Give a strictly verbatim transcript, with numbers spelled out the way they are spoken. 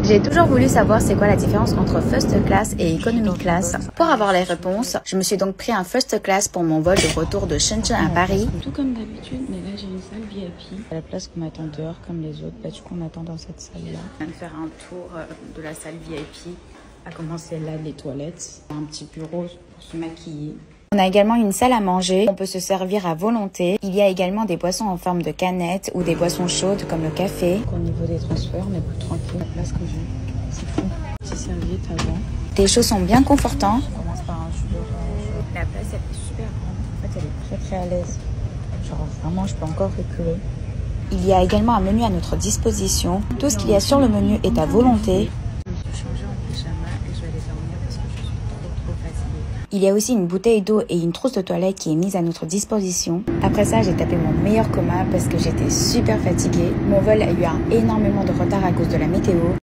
J'ai toujours voulu savoir c'est quoi la différence entre first class et economy class. Pour avoir les réponses, je me suis donc pris un first class pour mon vol de retour de Shenzhen à Paris. Tout comme d'habitude, mais là j'ai une salle V I P. À la place qu'on attend dehors comme les autres, bah, du coup on attend dans cette salle-là. On vient de faire un tour de la salle V I P. À commencer là, les toilettes. Un petit bureau pour se maquiller. On a également une salle à manger, on peut se servir à volonté. Il y a également des boissons en forme de canettes ou des boissons chaudes comme le café. Au niveau des transferts, on est plus tranquille. La place que j'ai, c'est fou. Petit serviette avant. Les choses sont bien confortantes. On commence par un jus d'orange. La place elle est super grande. En fait, elle est très très à l'aise. Genre vraiment, je peux encore reculer. Il y a également un menu à notre disposition. Tout ce qu'il y a sur le menu est à volonté. Il y a aussi une bouteille d'eau et une trousse de toilette qui est mise à notre disposition. Après ça, j'ai tapé mon meilleur coma parce que j'étais super fatiguée. Mon vol a eu un énormément de retard à cause de la météo.